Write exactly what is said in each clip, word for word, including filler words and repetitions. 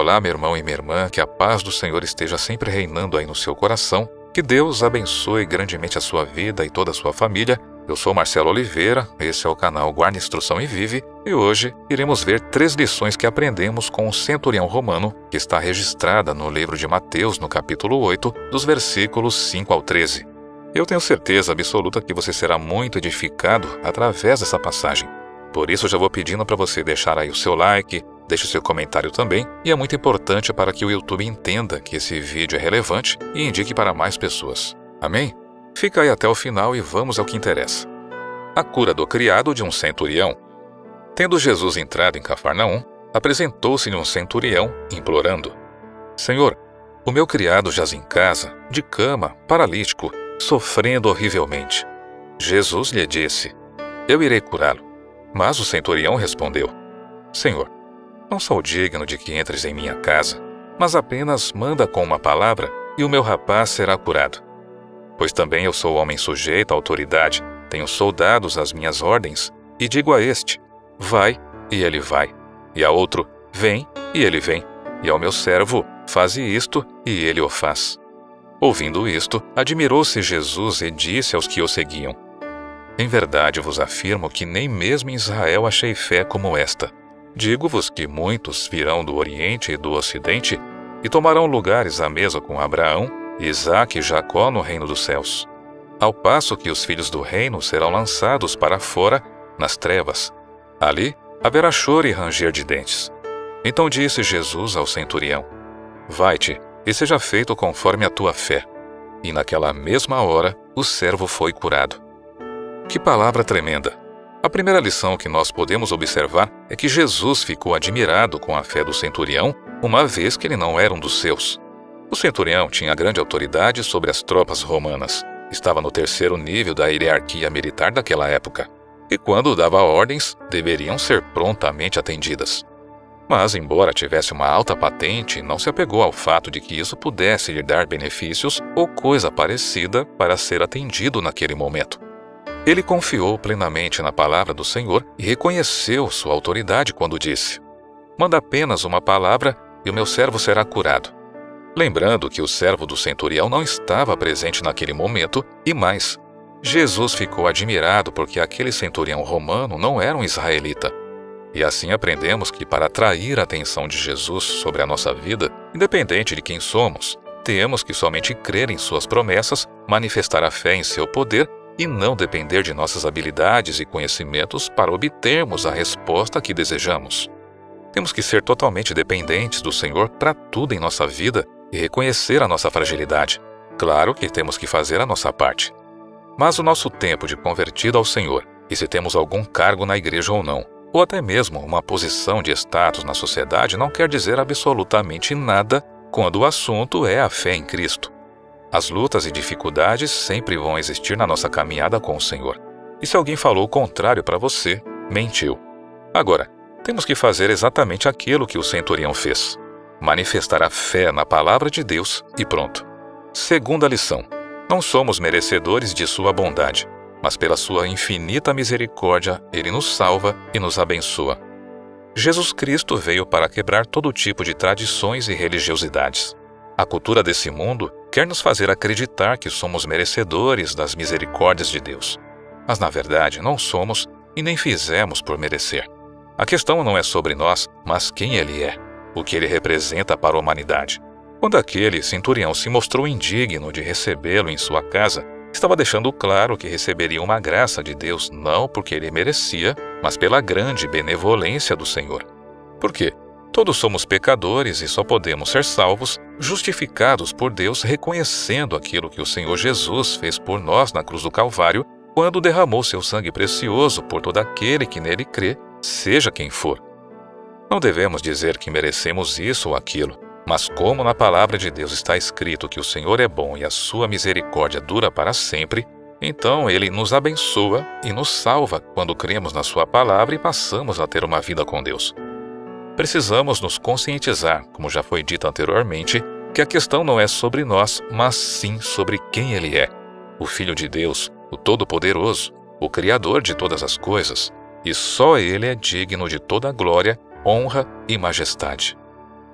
Olá, meu irmão e minha irmã, que a paz do Senhor esteja sempre reinando aí no seu coração, que Deus abençoe grandemente a sua vida e toda a sua família. Eu sou Marcelo Oliveira, esse é o canal Guarda Instrução e Vive, e hoje iremos ver três lições que aprendemos com o centurião romano, que está registrada no livro de Mateus, no capítulo oito, dos versículos cinco ao treze. Eu tenho certeza absoluta que você será muito edificado através dessa passagem. Por isso, já vou pedindo para você deixar aí o seu like, deixe o seu comentário também, e é muito importante para que o YouTube entenda que esse vídeo é relevante e indique para mais pessoas. Amém? Fica aí até o final e vamos ao que interessa. A cura do criado de um centurião. Tendo Jesus entrado em Cafarnaum, apresentou-se-lhe um centurião, implorando: Senhor, o meu criado jaz em casa, de cama, paralítico, sofrendo horrivelmente. Jesus lhe disse: Eu irei curá-lo. Mas o centurião respondeu: Senhor, não sou digno de que entres em minha casa, mas apenas manda com uma palavra e o meu rapaz será curado. Pois também eu sou homem sujeito à autoridade, tenho soldados às minhas ordens, e digo a este: vai, e ele vai, e a outro: vem, e ele vem, e ao meu servo: faze isto, e ele o faz. Ouvindo isto, admirou-se Jesus e disse aos que o seguiam: Em verdade vos afirmo que nem mesmo em Israel achei fé como esta. Digo-vos que muitos virão do Oriente e do Ocidente e tomarão lugares à mesa com Abraão, Isaque e Jacó no reino dos céus. Ao passo que os filhos do reino serão lançados para fora, nas trevas. Ali haverá choro e ranger de dentes. Então disse Jesus ao centurião: Vai-te, e seja feito conforme a tua fé. E naquela mesma hora o servo foi curado. Que palavra tremenda! A primeira lição que nós podemos observar é que Jesus ficou admirado com a fé do centurião, uma vez que ele não era um dos seus. O centurião tinha grande autoridade sobre as tropas romanas. Estava no terceiro nível da hierarquia militar daquela época. E quando dava ordens, deveriam ser prontamente atendidas. Mas, embora tivesse uma alta patente, não se apegou ao fato de que isso pudesse lhe dar benefícios ou coisa parecida para ser atendido naquele momento. Ele confiou plenamente na palavra do Senhor e reconheceu sua autoridade quando disse: Manda apenas uma palavra e o meu servo será curado. Lembrando que o servo do centurião não estava presente naquele momento, e mais, Jesus ficou admirado porque aquele centurião romano não era um israelita. E assim aprendemos que para atrair a atenção de Jesus sobre a nossa vida, independente de quem somos, temos que somente crer em suas promessas, manifestar a fé em seu poder e não depender de nossas habilidades e conhecimentos para obtermos a resposta que desejamos. Temos que ser totalmente dependentes do Senhor para tudo em nossa vida e reconhecer a nossa fragilidade. Claro que temos que fazer a nossa parte. Mas o nosso tempo de convertido ao Senhor, e se temos algum cargo na igreja ou não, ou até mesmo uma posição de status na sociedade, não quer dizer absolutamente nada quando o assunto é a fé em Cristo. As lutas e dificuldades sempre vão existir na nossa caminhada com o Senhor. E se alguém falou o contrário para você, mentiu. Agora, temos que fazer exatamente aquilo que o centurião fez: manifestar a fé na palavra de Deus e pronto. Segunda lição: não somos merecedores de sua bondade, mas pela sua infinita misericórdia, Ele nos salva e nos abençoa. Jesus Cristo veio para quebrar todo tipo de tradições e religiosidades. A cultura desse mundo quer nos fazer acreditar que somos merecedores das misericórdias de Deus. Mas na verdade não somos e nem fizemos por merecer. A questão não é sobre nós, mas quem Ele é, o que Ele representa para a humanidade. Quando aquele centurião se mostrou indigno de recebê-lo em sua casa, estava deixando claro que receberia uma graça de Deus não porque ele merecia, mas pela grande benevolência do Senhor. Por quê? Todos somos pecadores e só podemos ser salvos, justificados por Deus, reconhecendo aquilo que o Senhor Jesus fez por nós na cruz do Calvário, quando derramou seu sangue precioso por todo aquele que nele crê, seja quem for. Não devemos dizer que merecemos isso ou aquilo, mas como na palavra de Deus está escrito que o Senhor é bom e a sua misericórdia dura para sempre, então Ele nos abençoa e nos salva quando cremos na sua palavra e passamos a ter uma vida com Deus. Precisamos nos conscientizar, como já foi dito anteriormente, que a questão não é sobre nós, mas sim sobre quem Ele é, o Filho de Deus, o Todo-Poderoso, o Criador de todas as coisas, e só Ele é digno de toda glória, honra e majestade.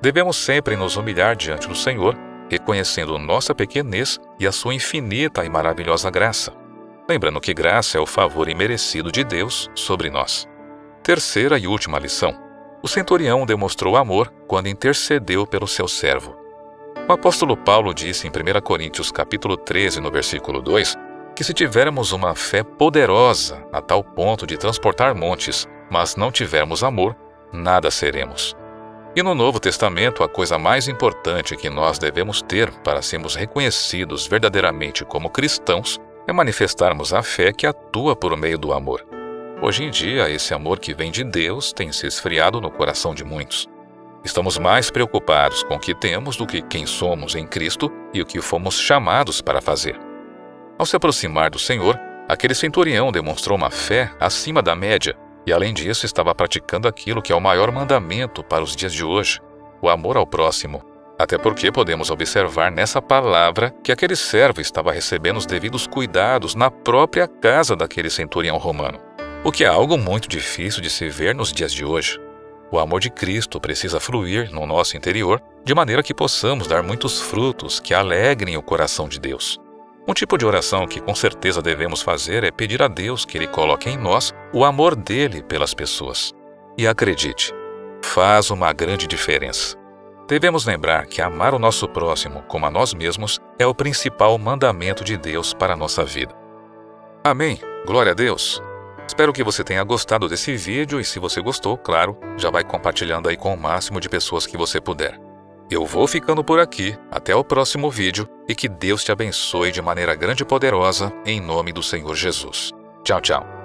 Devemos sempre nos humilhar diante do Senhor, reconhecendo nossa pequenez e a sua infinita e maravilhosa graça. Lembrando que graça é o favor imerecido de Deus sobre nós. Terceira e última lição. O centurião demonstrou amor quando intercedeu pelo seu servo. O apóstolo Paulo disse em primeira Coríntios capítulo treze, no versículo dois, que se tivermos uma fé poderosa a tal ponto de transportar montes, mas não tivermos amor, nada seremos. E no Novo Testamento, a coisa mais importante que nós devemos ter para sermos reconhecidos verdadeiramente como cristãos é manifestarmos a fé que atua por meio do amor. Hoje em dia, esse amor que vem de Deus tem se esfriado no coração de muitos. Estamos mais preocupados com o que temos do que quem somos em Cristo e o que fomos chamados para fazer. Ao se aproximar do Senhor, aquele centurião demonstrou uma fé acima da média e, além disso, estava praticando aquilo que é o maior mandamento para os dias de hoje, o amor ao próximo. Até porque podemos observar nessa palavra que aquele servo estava recebendo os devidos cuidados na própria casa daquele centurião romano, o que é algo muito difícil de se ver nos dias de hoje. O amor de Cristo precisa fluir no nosso interior de maneira que possamos dar muitos frutos que alegrem o coração de Deus. Um tipo de oração que com certeza devemos fazer é pedir a Deus que Ele coloque em nós o amor dele pelas pessoas. E acredite, faz uma grande diferença. Devemos lembrar que amar o nosso próximo como a nós mesmos é o principal mandamento de Deus para a nossa vida. Amém. Glória a Deus. Espero que você tenha gostado desse vídeo e, se você gostou, claro, já vai compartilhando aí com o máximo de pessoas que você puder. Eu vou ficando por aqui, até o próximo vídeo e que Deus te abençoe de maneira grande e poderosa, em nome do Senhor Jesus. Tchau, tchau.